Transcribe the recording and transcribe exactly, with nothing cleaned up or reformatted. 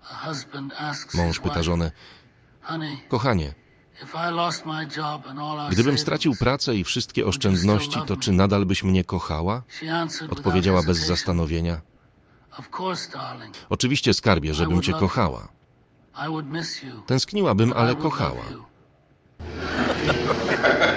Mąż pyta żonę: kochanie, gdybym stracił pracę i wszystkie oszczędności, to czy nadal byś mnie kochała? Odpowiedziała bez zastanowienia: oczywiście, skarbie, żebym cię kochała. Tęskniłabym, ale kochała.